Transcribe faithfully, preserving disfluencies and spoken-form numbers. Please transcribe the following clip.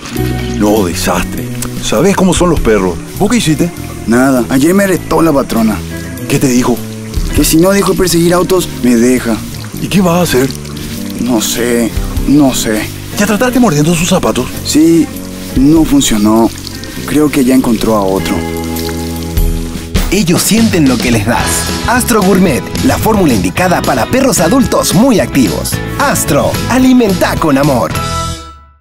No, desastre. ¿Sabés cómo son los perros? ¿Vos qué hiciste? Nada, ayer me arrestó la patrona. ¿Qué te dijo? Que si no dejo de perseguir autos, me deja. ¿Y qué vas a hacer? No sé, no sé. ¿Ya trataste mordiendo sus zapatos? Sí, no funcionó. Creo que ya encontró a otro. Ellos sienten lo que les das. Astro Gourmet, la fórmula indicada para perros adultos muy activos. Astro, alimenta con amor.